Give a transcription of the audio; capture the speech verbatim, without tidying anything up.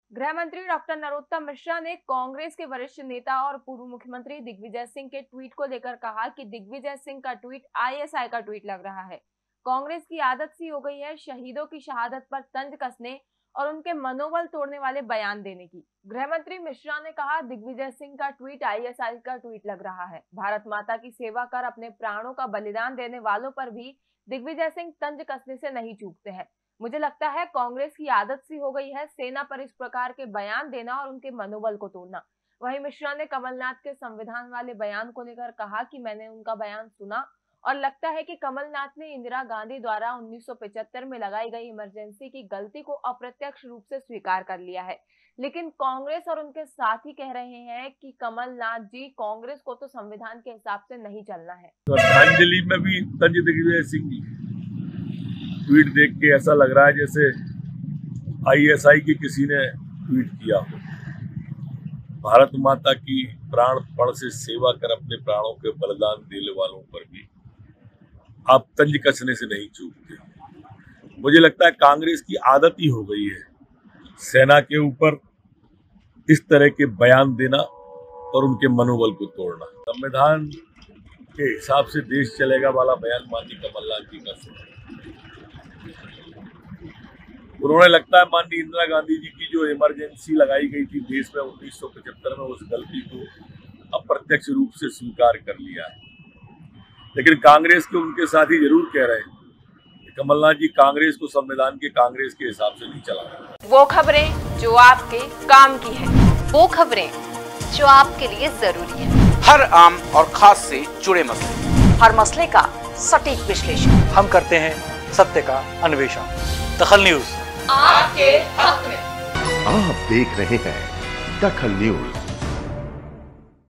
गृह मंत्री डॉक्टर नरोत्तम मिश्रा ने कांग्रेस के वरिष्ठ नेता और पूर्व मुख्यमंत्री दिग्विजय सिंह के ट्वीट को लेकर कहा कि दिग्विजय सिंह का ट्वीट आईएसआई का ट्वीट लग रहा है। कांग्रेस की आदत सी हो गई है शहीदों की शहादत पर तंज कसने और उनके मनोबल तोड़ने वाले बयान देने की। गृह मंत्री मिश्रा ने कहा, दिग्विजय सिंह का ट्वीट आईएसआई का ट्वीट लग रहा है। भारत माता की सेवा कर अपने प्राणों का बलिदान देने वालों पर भी दिग्विजय सिंह तंज कसने से नहीं चूकते हैं। मुझे लगता है कांग्रेस की आदत सी हो गई है सेना पर इस प्रकार के बयान देना और उनके मनोबल को तोड़ना। वहीं मिश्रा ने कमलनाथ के संविधान वाले बयान को लेकर कहा कि मैंने उनका बयान सुना और लगता है कि कमलनाथ ने इंदिरा गांधी द्वारा उन्नीस सौ पचहत्तर में लगाई गई इमरजेंसी की गलती को अप्रत्यक्ष रूप से स्वीकार कर लिया है। लेकिन कांग्रेस और उनके साथी कह रहे हैं कि कमलनाथ जी, कांग्रेस को तो संविधान के हिसाब से नहीं चलना है। श्रद्धांजलि में भी तंज दिग्विजय सिंह ट्वीट देख के ऐसा लग रहा है जैसे आईएसआई की किसी ने ट्वीट किया हो। भारत माता की प्राण पण से सेवा कर अपने प्राणों के बलिदान देने वालों पर भी आप तंज कसने से नहीं चूकते। मुझे लगता है कांग्रेस की आदत ही हो गई है सेना के ऊपर इस तरह के बयान देना और उनके मनोबल को तोड़ना। संविधान के हिसाब से देश चलेगा वाला बयान माननीय कमलनाथ जी का सुना। उन्होंने लगता है माननीय इंदिरा गांधी जी की जो इमरजेंसी लगाई गई थी देश में उन्नीस सौ पचहत्तर में, उस गलती को अप्रत्यक्ष रूप से स्वीकार कर लिया है। लेकिन कांग्रेस के उनके साथी जरूर कह रहे हैं कि कमलनाथ जी कांग्रेस को संविधान के कांग्रेस के हिसाब से नहीं चला रहे। वो खबरें जो आपके काम की है, वो खबरें जो आपके लिए जरूरी है, हर आम और खास से जुड़े मसले, हर मसले का सटीक विश्लेषण हम करते हैं सत्य का अन्वेषण। दखल न्यूज आपके हक में। आप देख रहे हैं दखल न्यूज।